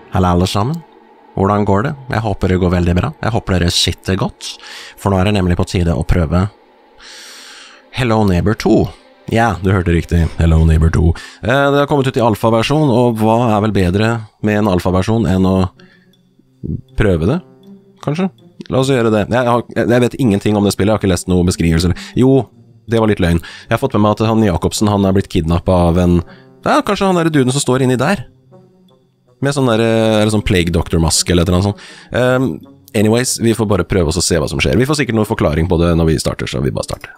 Hallo alle sammen. Hvordan går det? Jeg håper det går veldig bra. Jeg håper dere sitter godt, for nå er det nemlig på tide å prøve Hello Neighbor 2. Ja, du hørte riktig. Hello Neighbor 2. Det har kommet ut i alfa-versjon, og hva er vel bedre med en alfa-versjon enn å prøve det, kanskje? La oss gjøre det. Jeg vet ingenting om det spillet, jeg har ikke lest noen beskrivelser. Jo, det var litt løgn. Jeg har fått med meg at han Jakobsen, han er blitt kidnappet av en... Ja, kanskje han der duden som står inni der. Med sånn der, eller sånn Plague Doctor-maske eller et eller annet sånt. Anyways, vi får bare prøve oss å se hva som skjer. Vi får sikkert noen forklaring på det når vi starter, så vi bare starter.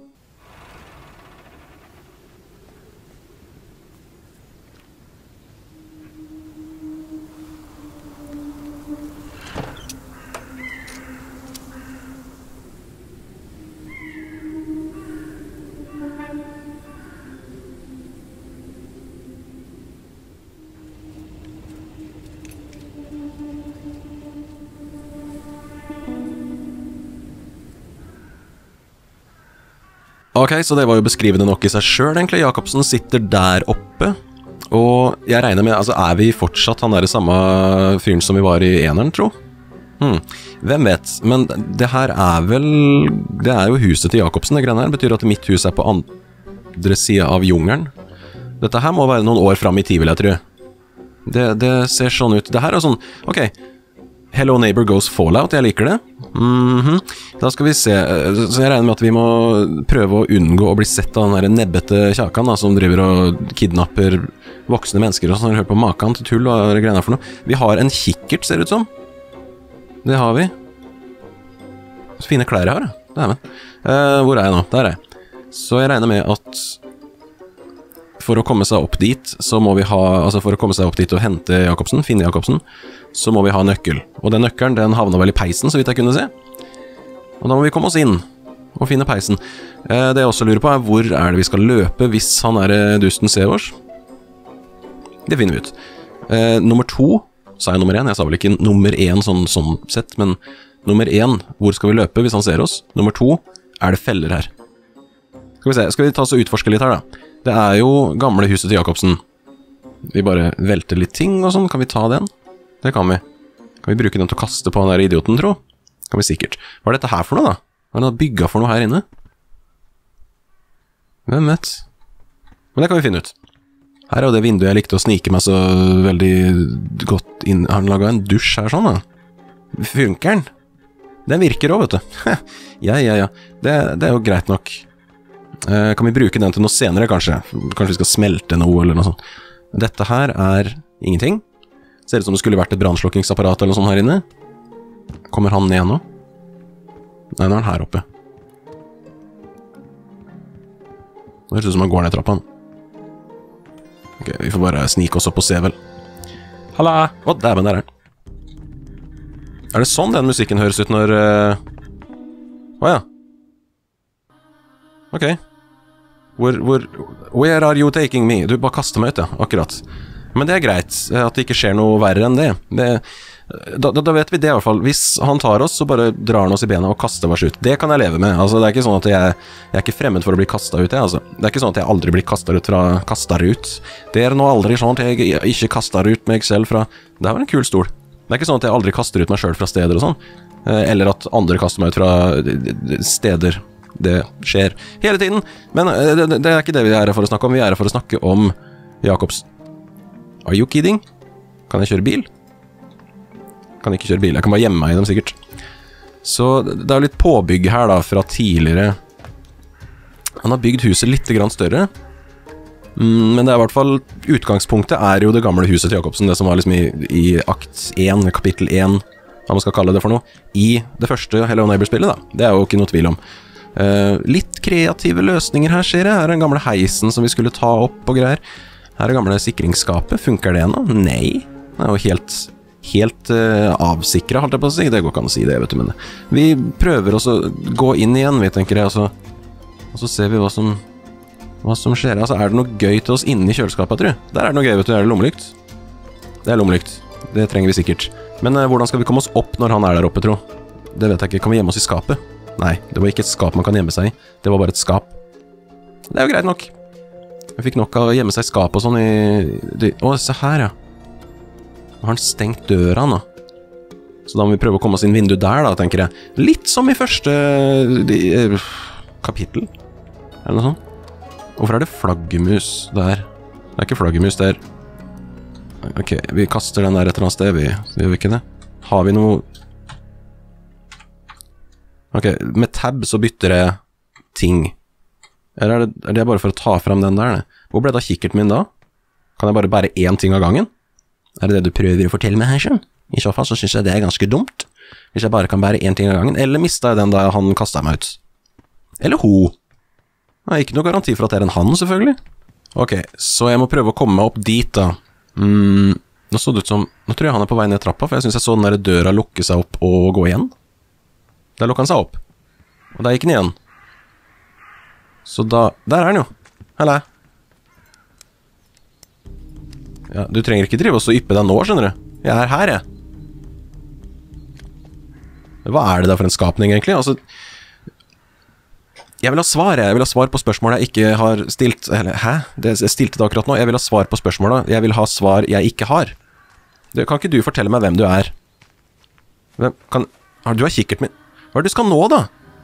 Ok, så det var jo beskrivende nok i seg selv, egentlig. Jakobsen sitter der oppe, og jeg regner med, altså er vi fortsatt han der samme fyren som vi var i eneren, tro? Hvem vet, men det her er vel, det er jo huset til Jakobsen, det greiene her. Betyr at mitt hus er på andre siden av jungelen. Dette her må være noen år frem i tid, vil jeg tro. Det ser sånn ut. Det her er sånn, ok, Hello Neighbor Goes Fallout, jeg liker det. Da skal vi se, så jeg regner med at vi må prøve å unngå å bli sett av den der nebbete kjakan da, som driver og kidnapper voksne mennesker og sånn, hører på maken til tull og greiene for noe. Vi har en kikkert, ser det ut som. Det har vi. Så fine klær jeg har, det er med. Hvor er jeg nå? Der er jeg. Så jeg regner med at for å komme seg opp dit, så må vi ha, altså for å komme seg opp dit og hente Jakobsen, finne Jakobsen, så må vi ha nøkkel. Og den nøkkelen, den havner vel i peisen, så vidt jeg kunne se. Og da må vi komme oss inn og finne peisen. Det jeg også lurer på er, hvor er det vi skal løpe hvis han er dusten ser oss? Det finner vi ut. Nummer 2, sa jeg nummer 1? Jeg sa vel ikke nummer 1 sånn sett, men nummer 1, hvor skal vi løpe hvis han ser oss? Nummer 2, er det feller her? Skal vi se, skal vi ta oss og utforske litt her da? Det er jo gamle huset til Jakobsen. Vi bare velter litt ting og sånn, kan vi ta den? Det kan vi. Kan vi bruke den til å kaste på han der idioten, tro? Kan vi sikkert. Hva er dette her for noe da? Hva er det bygget for noe her inne? Hvem vet? Men det kan vi finne ut. Her er jo det vinduet jeg likte å snike meg så veldig godt inn. Har den laget en dusj her sånn da? Funker den? Den virker også, vet du. Ja. Det er jo greit nok. Kan vi bruke den til noe senere, kanskje? Kanskje vi skal smelte noe, eller noe sånt. Dette her er ingenting. Ser ut som det skulle vært et brannslukkingsapparat eller noe sånt her inne. Kommer han ned nå? Nei, nå er han her oppe. Det høres ut som han går ned trappa. Ok, vi får bare snike oss opp og se, vel. Halla! Å, dæven, der er han. Er det sånn den musikken høres ut når... Åja. Ok. Where are you taking me? Du bare kaster meg ut, ja, akkurat. Men det er greit, at det ikke skjer noe verre enn det. Da vet vi det i hvert fall. Hvis han tar oss, så bare drar han oss i bena og kaster oss ut. Det kan jeg leve med. Altså, det er ikke sånn at jeg er ikke fremmed for å bli kastet ut, altså. Det er ikke sånn at jeg aldri blir kastet ut fra kastet ut. Det er nå aldri sånn at jeg ikke kaster ut meg selv fra... Det her var en kul stol. Det er ikke sånn at jeg aldri kaster ut meg selv fra steder og sånn. Eller at andre kaster meg ut fra steder. Det skjer hele tiden. Men det er ikke det vi er her for å snakke om. Vi er her for å snakke om Jakobs. Are you kidding? Kan jeg kjøre bil? Kan ikke kjøre bil, jeg kan bare gjemme meg i dem sikkert. Så det er litt påbygg her da, fra tidligere. Han har bygd huset litt grann større. Men det er i hvert fall, utgangspunktet er jo det gamle huset til Jakobsen, det som var liksom i akt 1, kapittel 1, hva man skal kalle det for noe, i det første Hello Neighbor-spillet da. Det er jo ikke noe tvil om. Litt kreative løsninger her, ser jeg. Her er den gamle heisen som vi skulle ta opp og greier. Her er gamle sikringsskapet. Funker det nå? Nei. Det er jo helt avsikret, holdt jeg på å si. Det går ikke an å si det, vet du, men vi prøver også å gå inn igjen, vi tenker jeg, og så ser vi hva som skjer. Altså, er det noe gøy til oss inne i kjøleskapet, tror du? Der er det noe gøy, vet du. Er det lommelykt? Det er lommelykt. Det trenger vi sikkert. Men hvordan skal vi komme oss opp når han er der oppe, tro? Det vet jeg ikke. Kan vi gjemme oss i skapet? Nei, det var ikke et skap man kan gjemme seg i. Det var bare et skap. Det er jo greit nok. Jeg fikk nok av å gjemme seg i skap og sånn i... Å, se her, ja. Nå har han stengt døra nå. Så da må vi prøve å komme oss inn vinduet der da, tenker jeg. Litt som i første kapittel. Eller noe sånt. Hvorfor er det flaggemus der? Det er ikke flaggemus der. Ok, vi kaster den der et eller annet sted, gjør vi ikke det? Har vi noe... Ok, med tab så bytter jeg ting. Eller er det bare for å ta frem den der? Hvor ble da kikkerten min da? Kan jeg bare bære én ting av gangen? Er det du prøver å fortelle meg her, skjønn? I så fall så synes jeg det er ganske dumt. Hvis jeg bare kan bære én ting av gangen. Eller mistet jeg den da han kastet meg ut? Eller ho? Det er ikke noe garanti for at det er en han, selvfølgelig. Ok, så jeg må prøve å komme meg opp dit da. Nå så det ut som... Nå tror jeg han er på vei ned trappa, for jeg synes jeg så den der døra lukke seg opp og gå igjen. Der lukket han seg opp. Og der gikk den igjen. Så da... Der er han jo. Halla. Ja, du trenger ikke drive oss og yppe deg nå, skjønner du. Jeg er her, jeg. Hva er det da for en skapning, egentlig? Altså... Jeg vil ha svar, jeg vil ha svar på spørsmålet jeg ikke har stilt. Eller, hæ? Jeg stilte det akkurat nå. Jeg vil ha svar på spørsmålet. Jeg vil ha svar jeg ikke har. Kan ikke du fortelle meg hvem du er? Du har kikkert min. Hva er det du skal nå, da?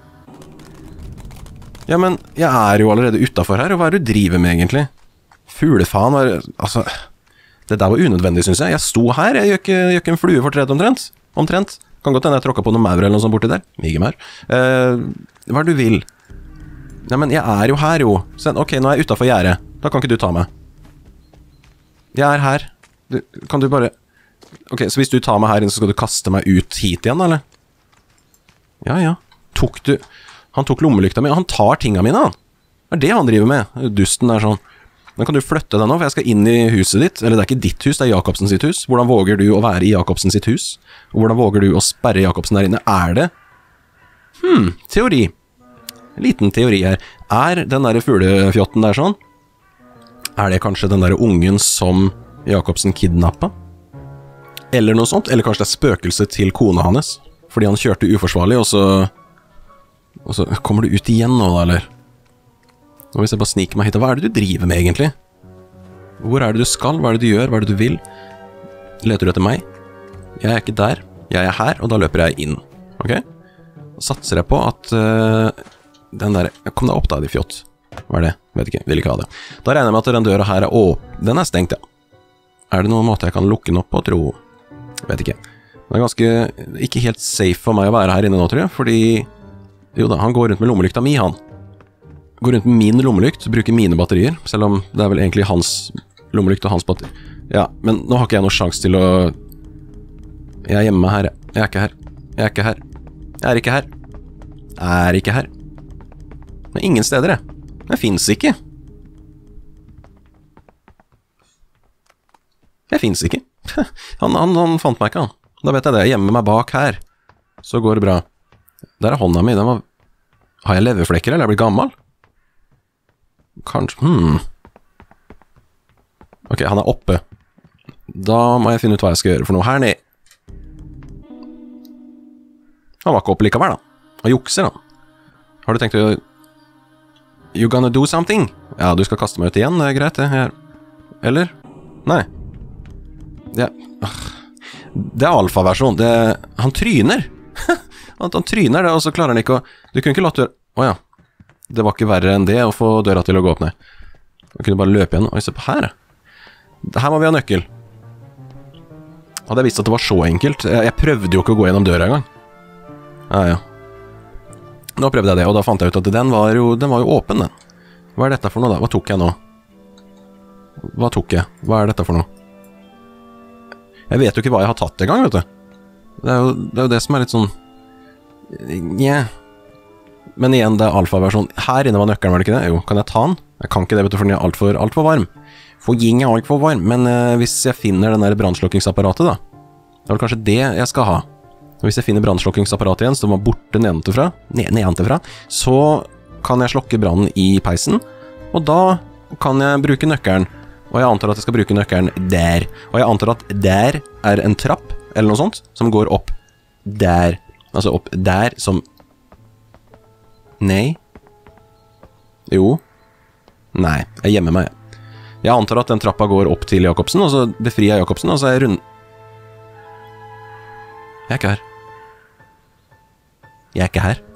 Ja, men jeg er jo allerede utenfor her, og hva er det du driver med, egentlig? Fuglefaen var... Altså... Det der var unødvendig, synes jeg. Jeg sto her, jeg gjør ikke en flue for tredje omtrent. Kan godt hende jeg tråkket på noen maur eller noe sånt borti der. Mye maur. Hva er det du vil? Ja, men jeg er jo her, jo. Ok, nå er jeg utenfor gjerdet. Da kan ikke du ta meg. Jeg er her. Kan du bare... Ok, så hvis du tar meg her inn, så skal du kaste meg ut hit igjen, eller? Ja, ja. Han tok lommelykta mi. Han tar tingene mine, han. Det er det han driver med. Dusten er sånn. Men kan du flytte deg nå, for jeg skal inn i huset ditt. Eller det er ikke ditt hus, det er Jakobsen sitt hus. Hvordan våger du å være i Jakobsen sitt hus? Og hvordan våger du å sperre Jakobsen der inne? Er det? Teori. En liten teori her. Er den der fuglefjotten der sånn? Er det kanskje den der ungen som Jakobsen kidnappet? Eller noe sånt? Eller kanskje det er spøkelse til kona hans? Fordi han kjørte uforsvarlig, og så kommer du ut igjen nå, da, eller? Og hvis jeg bare sniker meg hit, hva er det du driver med egentlig? Hvor er det du skal? Hva er det du gjør? Hva er det du vil? Leter du etter meg? Jeg er ikke der. Jeg er her, og da løper jeg inn. Ok? Da satser jeg på at den der... Kom deg opp da, de fjott. Hva er det? Vet ikke, vil ikke ha det. Da regner jeg med at den døra her er åpen. Den er stengt, ja. Er det noen måte jeg kan lukke den opp på, tro? Vet ikke. Det er ganske... Ikke helt safe for meg å være her inne nå, tror jeg, fordi... Jo da, han går rundt med lommelykta mi, han. Går rundt med min lommelykt, bruker mine batterier, selv om det er vel egentlig hans lommelykt og hans batteri. Ja, men nå har ikke jeg noen sjans til å... Jeg er hjemme her, jeg er ikke her. Jeg er ikke her. Jeg er ikke her. Jeg er ikke her. Men ingen steder, jeg. Jeg finnes ikke. Jeg finnes ikke. Han fant meg ikke, han. Da vet jeg det. Jeg gjemmer meg bak her. Så går det bra. Der er hånda mi. Den var... Har jeg leverflekker, eller er jeg blitt gammel? Kanskje... Ok, han er oppe. Da må jeg finne ut hva jeg skal gjøre for noe her nede. Han var ikke oppe likevel, da. Han jukser, han. Har du tenkt å... You gonna do something? Ja, du skal kaste meg ut igjen, det er greit, det. Eller? Nei. Ja. Det er alfa-versjon. Han tryner. Han tryner det, og så klarer han ikke å... Du kunne ikke latt døra... Åja. Det var ikke verre enn det å få døra til å gå opp ned. Du kunne bare løpe igjen. Oi, se på her. Her må vi ha nøkkel. Hadde jeg visst at det var så enkelt. Jeg prøvde jo ikke å gå gjennom døra en gang. Ja. Nå prøvde jeg det, og da fant jeg ut at den var jo åpen, den. Hva er dette for noe da? Hva tok jeg nå? Hva tok jeg? Hva er dette for noe? Jeg vet jo ikke hva jeg har tatt en gang, vet du. Det er jo det som er litt sånn... Nja... Men igjen, det er alfa-versjon. Her inne var nøkkelen, var det ikke det? Jo, kan jeg ta den? Jeg kan ikke det, vet du, for den er alt for varm. Forging er alt for varm, men hvis jeg finner den der brannslukningsapparatet da, det er vel kanskje det jeg skal ha. Og hvis jeg finner brannslukningsapparatet igjen, så var borte nedenfra, så kan jeg slokke brannen i peisen, og da kan jeg bruke nøkkelen. Og jeg antar at jeg skal bruke nøkkelen der. Og jeg antar at der er en trapp, eller noe sånt, som går opp der. Altså opp der, som... Nei. Jo. Nei, jeg gjemmer meg. Jeg antar at den trappa går opp til Jakobsen, og så befrier jeg Jakobsen, og så er jeg Jeg er ikke her. Jeg er ikke her.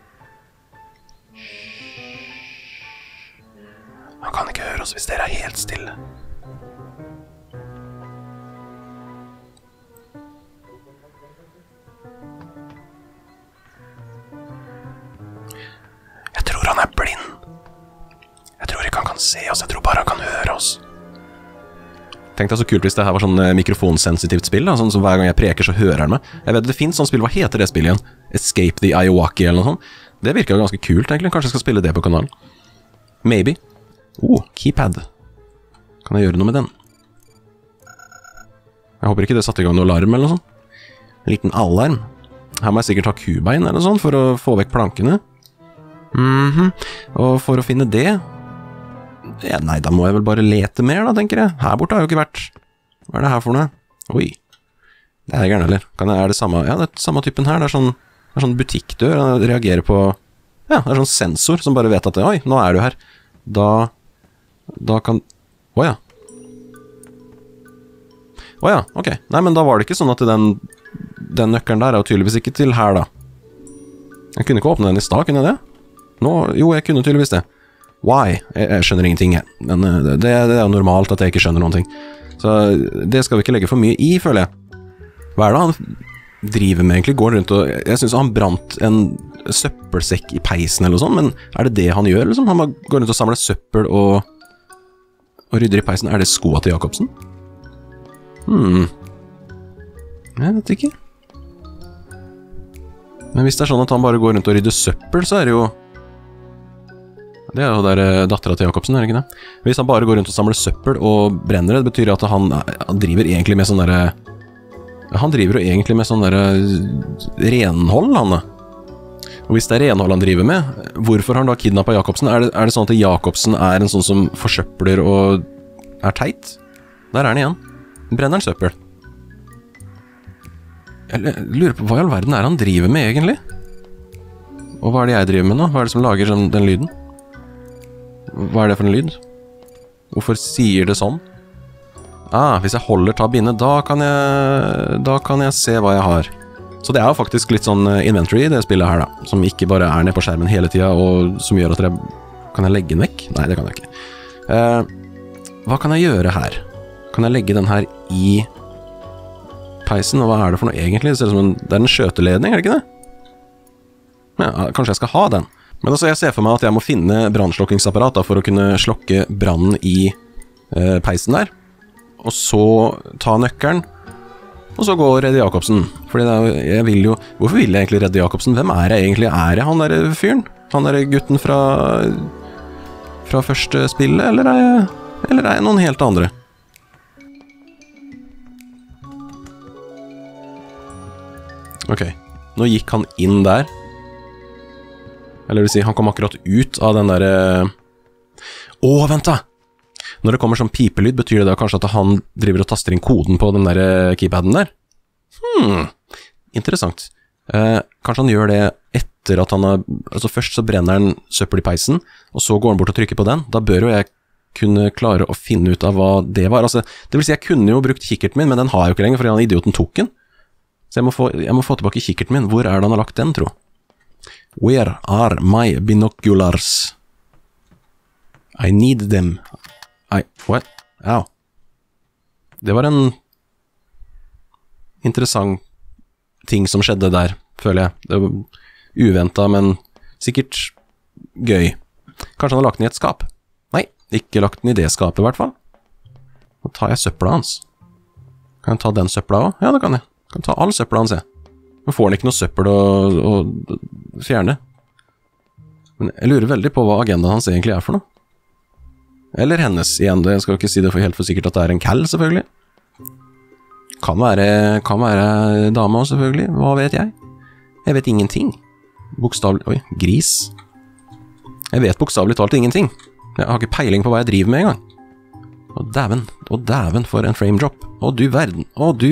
Han kan ikke høre oss hvis dere er helt stille. Jeg tror han er blind. Jeg tror ikke han kan se oss, jeg tror bare han kan høre oss. Tenk deg så kult hvis det her var sånn mikrofonsensitivt spill, da, sånn som hver gang jeg preker så hører han meg. Jeg vet det finnes sånn spill, hva heter det spillet igjen? Escape the Iowaki eller noe sånt. Det virker jo ganske kult egentlig, kanskje jeg skal spille det på kanalen. Maybe. Keypad. Kan jeg gjøre noe med den? Jeg håper ikke det satte i gang noe alarm eller noe sånt. En liten alarm. Her må jeg sikkert ha kubein eller noe sånt for å få vekk plankene. Og for å finne det... Ja, nei, da må jeg vel bare lete mer da, tenker jeg. Her borte har jo ikke vært. Hva er det her for noe? Oi. Det er gærent, eller? Er det samme? Ja, det er samme typen her. Det er sånn butikkdør. Den reagerer på... Ja, det er sånn sensor som bare vet at oi, nå er du her. Da kan... Åja. Åja, ok. Nei, men da var det ikke sånn at den nøkkelen der er jo tydeligvis ikke til her da. Jeg kunne ikke åpne den i stad, kunne jeg det? Jo, jeg kunne tydeligvis det. Why? Jeg skjønner ingenting, jeg. Men det er jo normalt at jeg ikke skjønner noen ting. Så det skal vi ikke legge for mye i, føler jeg. Hva er det han driver med egentlig? Går rundt og... Jeg synes han brant en søppelsekk i peisen eller noe sånt, men er det det han gjør, liksom? Han bare går rundt og samler søppel og rydder i peisen. Er det skoa til Jacobsen? Jeg vet ikke. Men hvis det er sånn at han bare går rundt og rydder søppel, så er det jo... Det er jo der datteren til Jacobsen, er det ikke det? Hvis han bare går rundt og samler søppel og brenner det, betyr det at han driver egentlig med sånn der... Han driver jo egentlig med sånn der renhold, han da. Og hvis det er renhold han driver med, hvorfor har han da kidnappet Jacobsen? Er det sånn at Jacobsen er en sånn som forsøpler og er teit? Der er han igjen. Brenner han søppel. Jeg lurer på hva i all verden er han driver med egentlig? Og hva er det jeg driver med nå? Hva er det som lager den lyden? Hva er det for en lyd? Hvorfor sier det sånn? Hvis jeg holder tab inne, da kan jeg se hva jeg har. Så det er jo faktisk litt sånn inventory i det spillet her da, som ikke bare er nede på skjermen hele tiden, og som gjør at kan jeg legge den vekk? Nei, det kan jeg ikke. Hva kan jeg gjøre her? Kan jeg legge den her i peisen, og hva er det for noe egentlig? Det ser ut som det er en skjøteledning, er det ikke det? Ja, kanskje jeg skal ha den. Men altså, jeg ser for meg at jeg må finne brannslokkingsapparat da, for å kunne slokke brannen i peisen der. Og så ta nøkkelen, og så gå og redde Jacobsen. Fordi jeg vil jo... Hvorfor vil jeg egentlig redde Jacobsen? Hvem er jeg egentlig? Er jeg han der fyren? Han der gutten fra første spillet? Eller er jeg noen helt andre? Ok, nå gikk han inn der. Eller vil si, han kom akkurat ut av den der... vent da! Når det kommer sånn pipelyd, betyr det da kanskje at han driver og taster inn koden på den der keypaden der? Interessant. Kanskje han gjør det etter at han har... Altså først så brenner han søppel i peisen, og så går han bort og trykker på den. Da bør jo jeg kunne klare å finne ut av hva det var. Altså, det vil si, jeg kunne jo brukt kikkerten min, men den har jeg jo ikke lenger, fordi han idioten tok den. Så jeg må få tilbake kikkerten min. Hvor er det han har lagt den, tro? Where are my binoculars? I need them. What? Au. Det var en interessant ting som skjedde der, føler jeg. Det var uventet, men sikkert gøy. Kanskje han har lagt den i et skap? Nei, ikke lagt den i det skapet i hvert fall. Nå tar jeg søppla hans. Kan jeg ta den søppla også? Ja, det kan jeg. Kan ta all søppla hans, jeg. Nå får han ikke noe søppel å fjerne. Men jeg lurer veldig på hva agendaen hans egentlig er for noe. Eller hennes, igjen. Jeg skal ikke si det for helt for sikkert at det er en kall, selvfølgelig. Kan være dame også, selvfølgelig. Hva vet jeg? Jeg vet ingenting. Bokstavlig... Oi, gris. Jeg vet bokstavlig talt ingenting. Jeg har ikke peiling på hva jeg driver med en gang. Å dæven for en frame drop. Å du verden.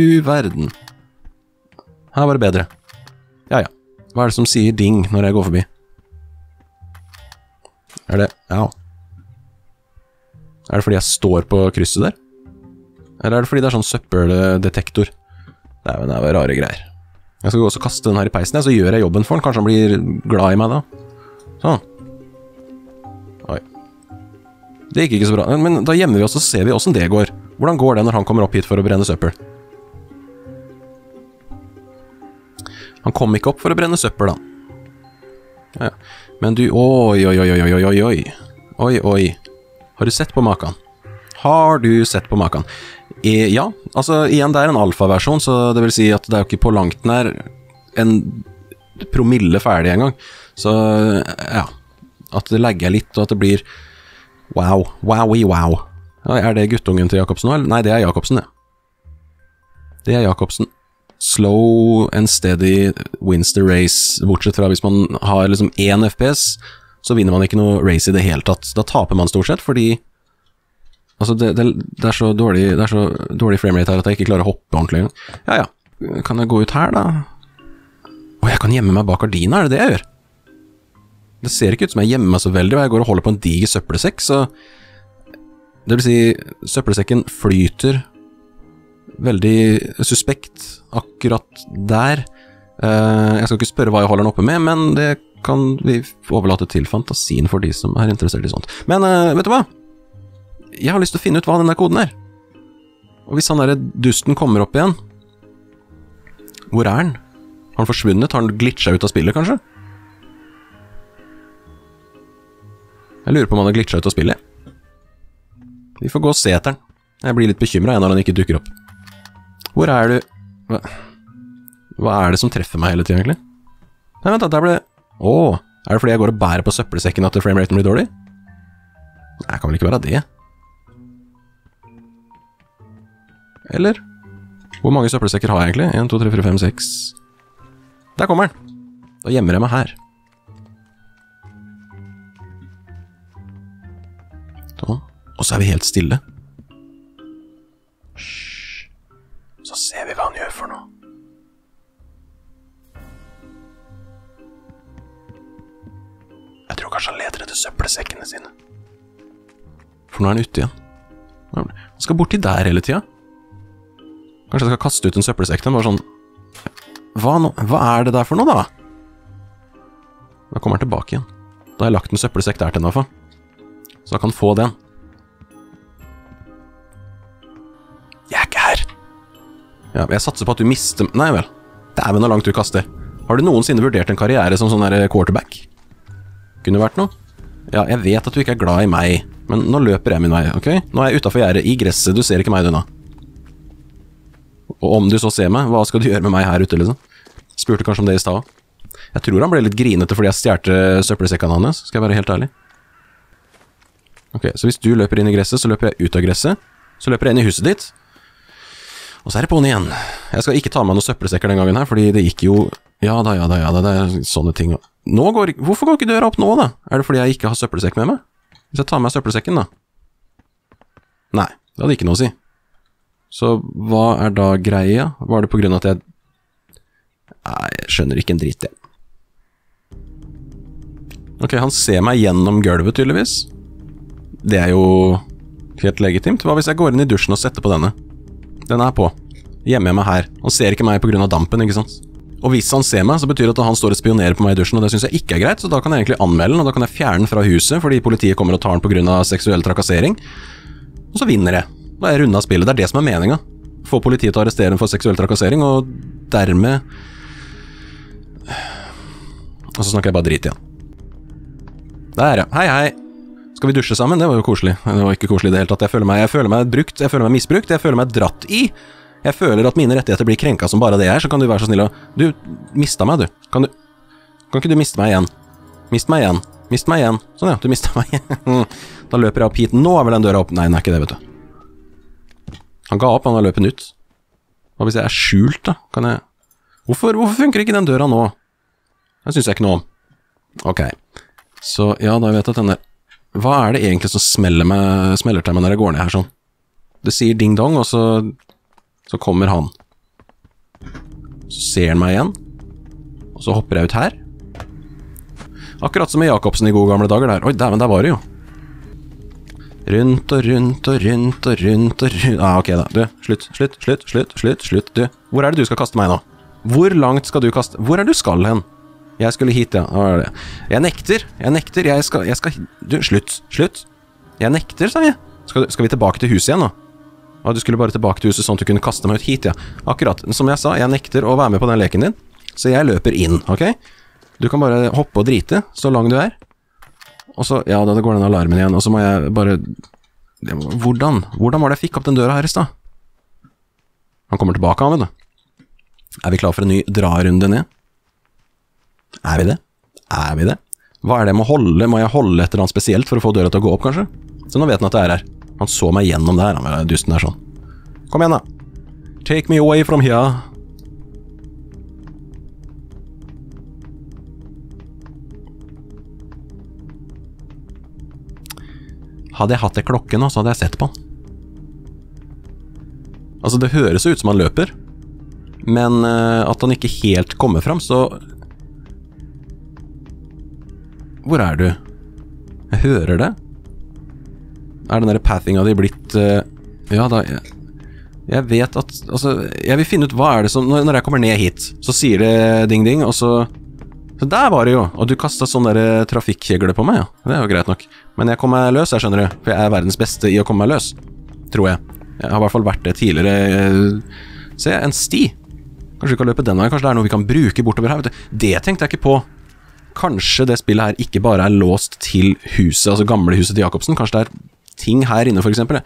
Her var det bedre. Ja. Hva er det som sier ding når jeg går forbi? Er det... Ja. Er det fordi jeg står på krysset der? Eller er det fordi det er sånn søppeldetektor? Det er jo rare greier. Jeg skal gå og kaste den her i peisen, så gjør jeg jobben for den. Kanskje han blir glad i meg da. Sånn. Oi. Det gikk ikke så bra. Men da gjemmer vi oss og ser vi hvordan det går. Hvordan går det når han kommer opp hit for å brenne søppel? Han kom ikke opp for å brenne søppel da. Ja. Men du, oi. Har du sett på maken? Har du sett på maken? Ja, altså igjen det en alfa-versjon, så det vil si at det jo ikke på langt nær en promille ferdig en gang. Så ja, at det legger litt, og at det blir wow. Ja, det guttungen til Jakobsen nå? Nei, det Jakobsen, det. Det Jakobsen. Slow and steady wins the race, bortsett fra hvis man har liksom 1 FPS, så vinner man ikke noe race i det hele tatt. Da taper man stort sett, fordi altså det så dårlig framerate her at jeg ikke klarer å hoppe ordentlig. Ja, kan jeg gå ut her da? Åh, jeg kan gjemme meg bak gardina, det jeg gjør? Det ser ikke ut som jeg gjemmer meg så veldig, og jeg går og holder på en diger søppelsekk, så det vil si, søppelsekken flyter veldig suspekt akkurat der. Jeg skal ikke spørre hva jeg holder den oppe med, men det kan vi overlate til fantasien for de som interessert i sånt. Men vet du hva? Jeg har lyst til å finne ut hva den der koden Og hvis han der dusten kommer opp igjen, hvor han? Har han forsvunnet? Har han glitchet ut av spillet, kanskje? Jeg lurer på om han har glitchet ut av spillet. Vi får gå og se etter den. Jeg blir litt bekymret når han ikke dukker opp. Hvor du? Hva det som treffer meg hele tiden, egentlig? Nei, vent da, der ble det... Åh, det fordi jeg går og bærer på søppelsekken at frameraten blir dårlig? Nei, det kan vel ikke være det? Eller? Hvor mange søppelsekker har jeg egentlig? 1, 2, 3, 4, 5, 6... Der kommer den! Da gjemmer jeg meg her. Sånn. Og så vi helt stille. Hysj. Så ser vi hva han gjør for noe. Jeg tror kanskje han leter etter søppelsekkene sine. For nå han ute igjen. Han skal bort til der hele tiden. Kanskje jeg skal kaste ut en søppelsekk. Den bare sånn... Hva det der for noe da? Da kommer han tilbake igjen. Da har jeg lagt en søppelsekk der til nå, så da kan han få den. Jeg ikke her. Ja, jeg satser på at du mister... Nei vel, det vel noe langt du kaster. Har du noensinne vurdert en karriere som sånn der quarterback? Kunne vært noe? Ja, jeg vet at du ikke glad i meg, men nå løper jeg min vei, ok? Nå jeg utenfor gjerdet, i gresset, du ser ikke meg du nå. Og om du så ser meg, hva skal du gjøre med meg her ute, liksom? Spurte kanskje om det i sted. Jeg tror han ble litt grinete fordi jeg stjerte søppelsekkene hans, skal jeg være helt ærlig. Ok, så hvis du løper inn i gresset, så løper jeg ut av gresset. Så løper jeg inn i huset ditt. Og så det på'n igjen. Jeg skal ikke ta med noen søppelsekker den gangen her, fordi det gikk jo... Ja da, det sånne ting. Hvorfor går ikke døra opp nå da? Det fordi jeg ikke har søppelsekk med meg? Hvis jeg tar med søppelsekken da? Nei, det hadde ikke noe å si. Så hva da greia? Var det på grunn av at jeg... Nei, jeg skjønner ikke en dritt det. Ok, han ser meg gjennom gulvet tydeligvis. Det jo helt legitimt. Hva hvis jeg går inn i dusjen og setter på denne? Den på. Gjemmer jeg meg her. Han ser ikke meg på grunn av dampen, ikke sant? Og hvis han ser meg, så betyr det at han står og spionerer på meg i dusjen, og det synes jeg ikke greit, så da kan jeg egentlig anmelde den, og da kan jeg fjerne den fra huset, fordi politiet kommer og tar den på grunn av seksuell trakassering. Og så vinner jeg. Da jeg rundet spillet. Det det som meningen. Få politiet til å arrestere den for seksuell trakassering, og dermed... Og så snakker jeg bare drit igjen. Der, ja. Hei. Skal vi dusje sammen? Det var jo koselig. Det var ikke koselig i det hele tatt. Jeg føler meg brukt, jeg føler meg misbrukt, jeg føler meg dratt i. Jeg føler at mine rettigheter blir krenket som bare det så kan du være så snill og... Du, mistet meg, du. Kan ikke du miste meg igjen? Mist meg igjen. Sånn ja, du mistet meg igjen. Da løper jeg opp hit. Nå vel den døra opp. Nei, den ikke det, vet du. Han ga opp, han har løpet ut. Hva hvis jeg skjult, da? Kan jeg... Hvorfor funker ikke den døra nå? Det synes jeg ikke noe om. Ok. Så, ja, da vet jeg at den der... Hva det egentlig som smeller til meg når jeg går ned her sånn? Det sier ding-dong, og så kommer han. Så ser han meg igjen. Og så hopper jeg ut her. Akkurat som med Jakobsen i gode gamle dager der. Oi, dæven, der var det jo. Rundt og rundt og rundt og rundt og rundt. Ah, ok da. Du, slutt. Du, hvor det du skal kaste meg nå? Hvor langt skal du kaste? Hvor du skal hen? Jeg skulle hit, ja. Jeg nekter, jeg skal du, slutt. Jeg nekter, sa jeg. Skal vi tilbake til huset igjen nå? Ja, du skulle bare tilbake til huset sånn at du kunne kaste meg ut hit, ja. Akkurat, som jeg sa, jeg nekter å være med på den leken din, så jeg løper inn, ok? Du kan bare hoppe og drite, så lang du er. Og så, ja, da går den alarmen igjen, og så må jeg bare... Hvordan var det jeg fikk opp den døra her i sted? Han kommer tilbake, han, vet du. Er vi klar for en ny drarunde ned? Er vi det? Hva det jeg må holde? Må jeg holde et eller annet spesielt for å få døra til å gå opp, kanskje? Så nå vet han at jeg her. Han så meg gjennom der, han dusten der sånn. Kom igjen da. Take me away from here. Hadde jeg hatt det klokken nå, så hadde jeg sett på han. Altså, det høres ut som han løper. Men at han ikke helt kommer frem, så... Hvor du? Jeg hører det. Den der pathinga di blitt... ja da... Jeg vet at... Altså, jeg vil finne ut hva det som... Når jeg kommer ned hit, så sier det ding-ding, og så... Så der var det jo! Og du kastet sånn der trafikkjegle på meg, ja. Det jo greit nok. Men jeg kom meg løs, jeg skjønner du. For jeg verdens beste i å komme meg løs. Tror jeg. Jeg har i hvert fall vært det tidligere. Se, en sti. Kanskje vi kan løpe den veien. Kanskje det noe vi kan bruke bortover her, vet du. Det tenkte jeg ikke på. Kanskje det spillet her ikke bare låst til huset, altså gamle huset til Jacobsen. Kanskje det ting her inne, for eksempel.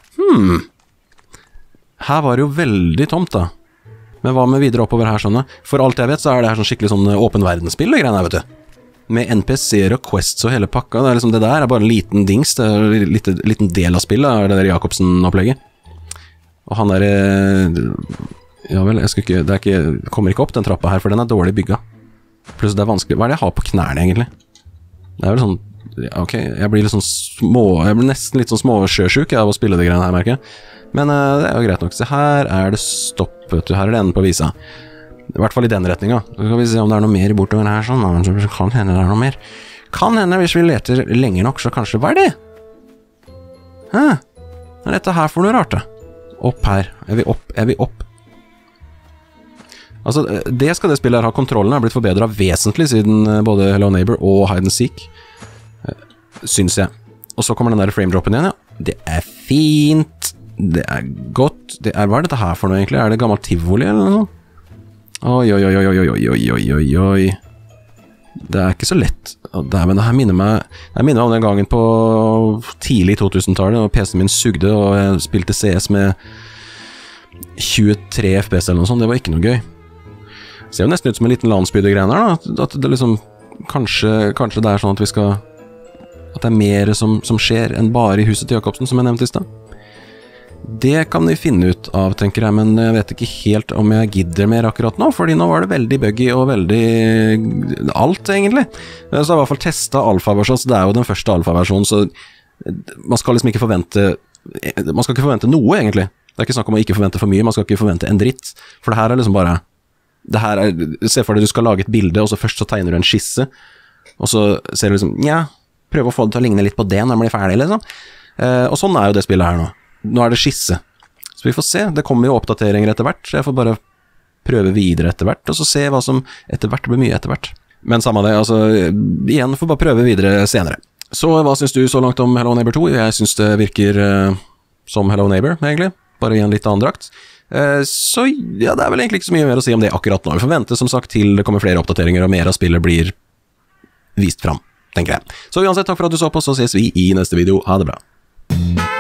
Her var det jo veldig tomt, da. Men hva med videre oppover her, sånn? For alt jeg vet, så det her sånn skikkelig sånn åpen verdensspill, det greiene her, vet du. Med NPC-er og quests og hele pakka. Det liksom det der bare en liten dings, det en liten del av spillet, det der Jacobsen-opplegget. Og han der... Ja vel, jeg skal ikke... Det ikke, kommer ikke opp den trappa her, for den dårlig bygga. Pluss det vanskelig. Hva det jeg har på knærne, egentlig? Det vel sånn... Ja, ok, jeg blir litt sånn jeg blir nesten litt sånn småsjøsjuk av å spille det greiene her, merker jeg. Men det jo greit nok. Så her det stopp, vet du. Her det enden på visa. I hvert fall i den retninga. Så skal vi se om det noe mer bortover her, sånn. Kan hende det noe mer. Kan hende, hvis vi leter lenger nok, så kanskje... Hva det? Hæ? Hva dette her for noe rart, da? Opp her. Vi opp? Altså, det skal det spillet her ha. Kontrollen blitt forbedret vesentlig siden både Hello Neighbor og Hide and Seek. Syns jeg. Og så kommer den der frame-droppen igjen, ja. Det fint. Det godt. Hva dette her for noe, egentlig? Det gammelt tivoli, eller noe sånt? Oi. Det ikke så lett. Men det her minner meg om den gangen på tidlig 2000-tallet, og PC-en min sugde, og jeg spilte CS med 23 FPS eller noe sånt. Det var ikke noe gøy. Det ser jo nesten ut som en liten landsby det greiene her, da. At det liksom... Kanskje det sånn at vi skal... At det mer som skjer enn bare i huset til Jacobsen, som jeg nevnte i sted. Det kan vi finne ut av, tenker jeg, men jeg vet ikke helt om jeg gidder mer akkurat nå, fordi nå var det veldig buggy og veldig alt, egentlig. Så jeg har i hvert fall testet alfa-versjonen, så det jo den første alfa-versjonen, så man skal liksom ikke forvente noe, egentlig. Det ikke snakk om å ikke forvente for mye, man skal ikke forvente en dritt, for det her liksom bare... Se for deg du skal lage et bilde, og så først så tegner du en skisse, og så ser du liksom, ja, prøve å få det til å ligne litt på det når man blir ferdig, liksom. Og sånn jo det spillet her nå. Nå det skisse. Så vi får se, det kommer jo oppdateringer etter hvert, så jeg får bare prøve videre etter hvert, og så se hva som etter hvert blir mye etter hvert. Men samme det, altså, igjen får bare prøve videre senere. Så hva synes du så langt om Hello Neighbor 2? Jeg synes det virker som Hello Neighbor, egentlig. Bare i en litt annen drakt. Så ja, det vel egentlig ikke så mye mer å si om det akkurat nå. Vi får vente som sagt til det kommer flere oppdateringer og mer av spillet blir vist fram, tenker jeg. Så uansett, takk for at du så på, så ses vi i neste video. Ha det bra.